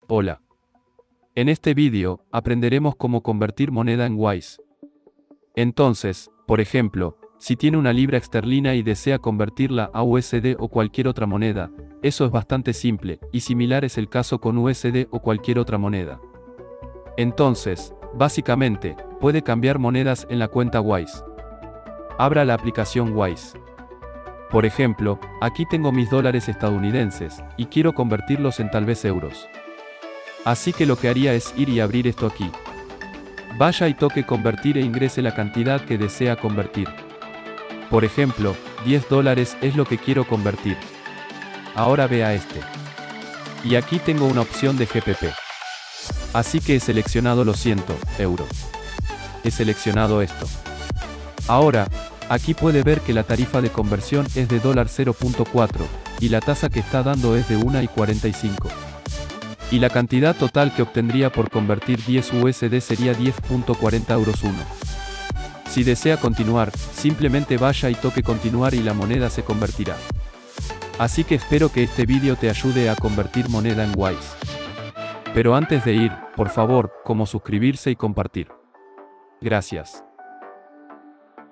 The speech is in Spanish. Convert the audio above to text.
Hola. En este vídeo, aprenderemos cómo convertir moneda en Wise. Entonces, por ejemplo, si tiene una libra esterlina y desea convertirla a USD o cualquier otra moneda, eso es bastante simple, y similar es el caso con USD o cualquier otra moneda. Entonces, básicamente, puede cambiar monedas en la cuenta Wise. Abra la aplicación Wise. Por ejemplo, aquí tengo mis dólares estadounidenses, y quiero convertirlos en tal vez euros. Así que lo que haría es ir y abrir esto aquí. Vaya y toque convertir e ingrese la cantidad que desea convertir. Por ejemplo, $10 es lo que quiero convertir. Ahora vea este. Y aquí tengo una opción de GBP. Así que he seleccionado los 100 euros. He seleccionado esto. Ahora, aquí puede ver que la tarifa de conversión es de $0.4, y la tasa que está dando es de 1,45. Y la cantidad total que obtendría por convertir 10 USD sería 10.40 euros 1. Si desea continuar, simplemente vaya y toque continuar y la moneda se convertirá. Así que espero que este vídeo te ayude a convertir moneda en Wise. Pero antes de ir, por favor, como suscribirse y compartir. Gracias.